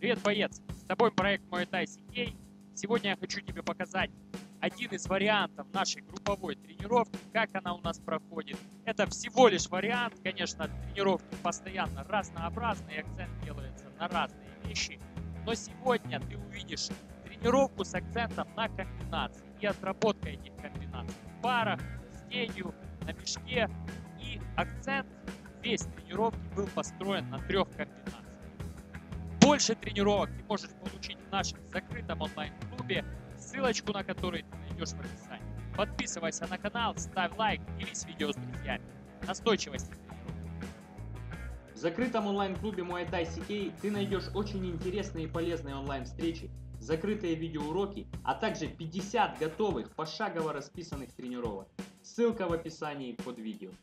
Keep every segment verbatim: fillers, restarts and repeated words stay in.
Привет, боец! С тобой проект Muay Thai си кей. Сегодня я хочу тебе показать один из вариантов нашей групповой тренировки, как она у нас проходит. Это всего лишь вариант, конечно, тренировки постоянно разнообразные, акцент делается на разные вещи. Но сегодня ты увидишь тренировку с акцентом на комбинации и отработка этих комбинаций в парах, с тенью, на мешке. И акцент весь тренировки был построен на трех комбинациях. Больше тренировок ты можешь получить в нашем закрытом онлайн-клубе, ссылочку на который ты найдешь в описании. Подписывайся на канал, ставь лайк, делись видео с друзьями. Настойчивости тренировок. В закрытом онлайн-клубе Muay Thai си кей ты найдешь очень интересные и полезные онлайн-встречи, закрытые видеоуроки, а также пятьдесят готовых пошагово расписанных тренировок. Ссылка в описании под видео.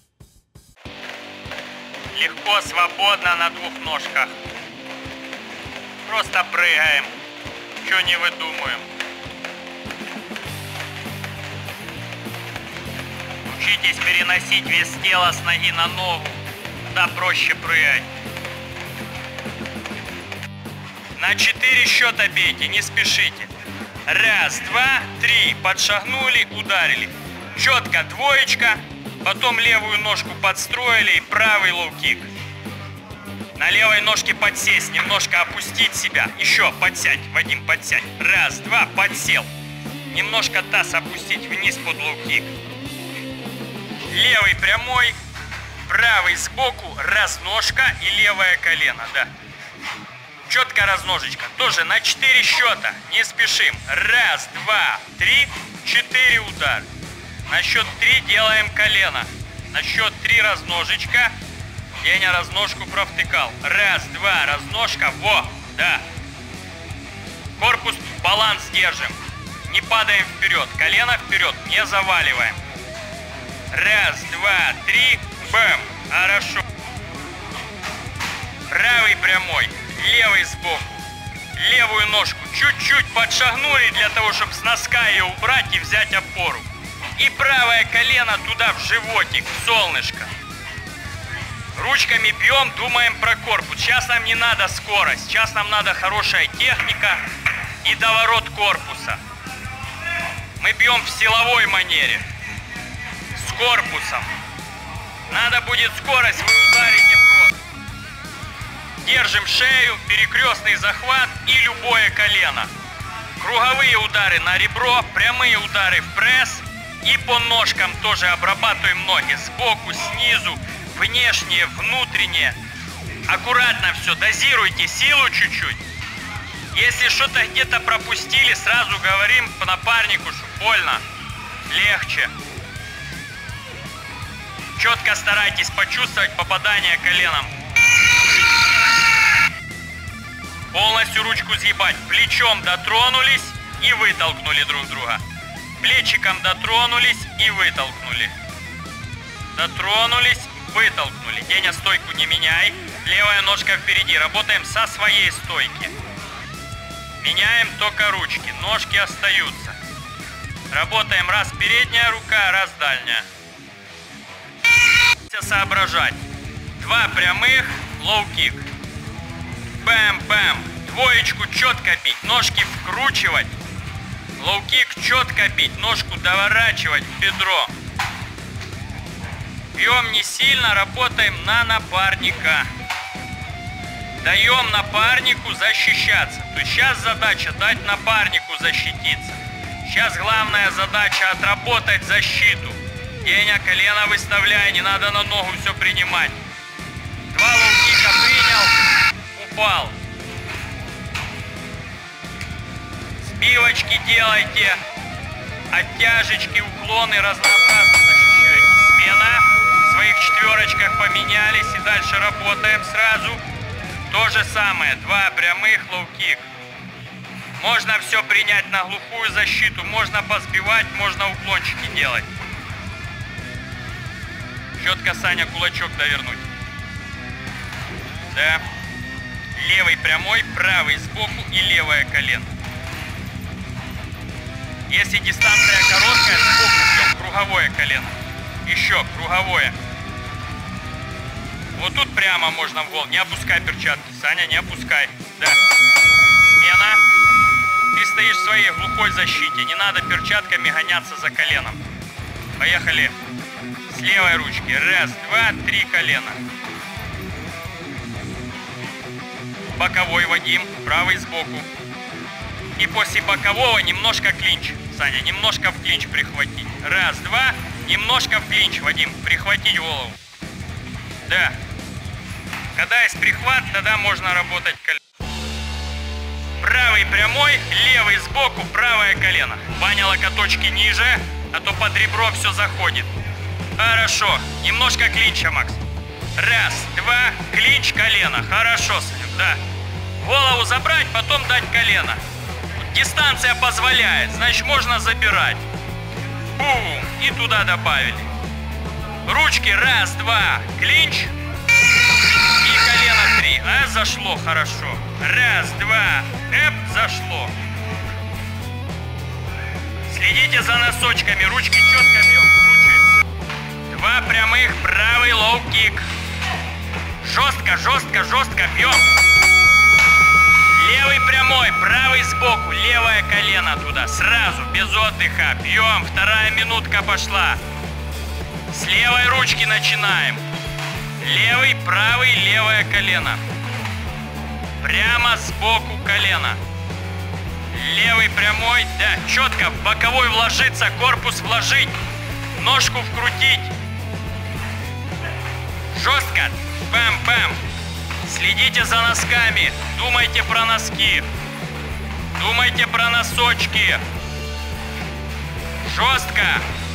Легко, свободно на двух ножках. Просто прыгаем, ничего не выдумываем. Учитесь переносить вес тела с ноги на ногу, тогда проще прыгать. На четыре счета бейте, не спешите. Раз, два, три, подшагнули, ударили. Четко двоечка, потом левую ножку подстроили и правый лоу-кик. На левой ножке подсесть, немножко опустить себя. Еще подсядь, Вадим, подсядь. Раз, два, подсел. Немножко таз опустить вниз под лоу-кик. Левый прямой, правый сбоку, разножка и левое колено, да. Четко разножечка. Тоже на четыре счета, не спешим. Раз, два, три, четыре удара. На счет три делаем колено. На счет три разножечка. Деня разножку провтыкал. Раз, два, разножка. Во, да. Корпус, баланс держим. Не падаем вперед. Колено вперед, не заваливаем. Раз, два, три. Бэм. Хорошо. Правый прямой. Левый сбоку. Левую ножку чуть-чуть подшагнули для того, чтобы с носка ее убрать и взять опору. И правое колено туда в животик, в солнышко. Ручками бьем, думаем про корпус. Сейчас нам не надо скорость, сейчас нам надо хорошая техника и доворот корпуса. Мы бьем в силовой манере, с корпусом. Надо будет скорость, вы ударите просто. Держим шею, перекрестный захват и любое колено. Круговые удары на ребро, прямые удары в пресс. И по ножкам тоже обрабатываем ноги сбоку, снизу. Внешнее, внутреннее. Аккуратно все, дозируйте силу чуть-чуть. Если что-то где-то пропустили, сразу говорим по напарнику, что больно, легче. Четко старайтесь почувствовать попадание коленом. Полностью ручку съебать. Плечом дотронулись и вытолкнули друг друга. Плечиком дотронулись и вытолкнули. Дотронулись. Вытолкнули. Деня, стойку не меняй. Левая ножка впереди. Работаем со своей стойки. Меняем только ручки. Ножки остаются. Работаем раз передняя рука, раз дальняя. Соображать. Два прямых. Лоу-кик. Бэм-бэм. Двоечку четко бить. Ножки вкручивать. Лоу-кик четко бить. Ножку доворачивать в бедро. Бьем не сильно, работаем на напарника. Даем напарнику защищаться. То есть сейчас задача дать напарнику защититься. Сейчас главная задача отработать защиту. Деня, колено выставляй, не надо на ногу все принимать. Два лоу-кика принял, упал. Сбивочки делайте. Оттяжечки, уклоны разнообразно защищайте. Смена. В своих четверочках поменялись и дальше работаем сразу. То же самое. Два прямых, лоу-кик. Можно все принять на глухую защиту. Можно позбивать, можно уклончики делать. Четко, Саня, кулачок довернуть. Да. Левый прямой, правый сбоку и левое колено. Если дистанция короткая, сбоку бьем круговое колено. Еще круговое. Вот тут прямо можно в гол. Не опускай перчатки, Саня, не опускай. Да. Смена. Ты стоишь в своей глухой защите. Не надо перчатками гоняться за коленом. Поехали. С левой ручки. Раз, два, три колена. Боковой, Вадим. Правый сбоку. И после бокового немножко клинч. Саня, немножко в клинч прихватить. Раз, два. Немножко в клинч, Вадим. Прихватить голову. Да. Когда есть прихват, тогда можно работать колено. Правый прямой, левый сбоку, правое колено. Ваня, локоточки ниже, а то под ребро все заходит. Хорошо. Немножко клинча, Макс. Раз, два, клинч, колено. Хорошо, Саня, да. Голову забрать, потом дать колено. Дистанция позволяет, значит можно забирать. Бум, и туда добавили. Ручки, раз, два, клинч. И колено три. А, зашло хорошо. Раз, два, эп, зашло. Следите за носочками, ручки четко бьем, кручиваемся. Два прямых, правый лоу-кик. Жестко, жестко, жестко бьем. Левый прямой, правый сбоку, левое колено туда. Сразу, без отдыха. Бьем, вторая минутка пошла. С левой ручки начинаем. Левый, правый, левое колено. Прямо сбоку колено. Левый прямой, да, четко, в боковой вложиться, корпус вложить. Ножку вкрутить. Жестко. Бам-бам. Следите за носками. Думайте про носки. Думайте про носочки. Жестко.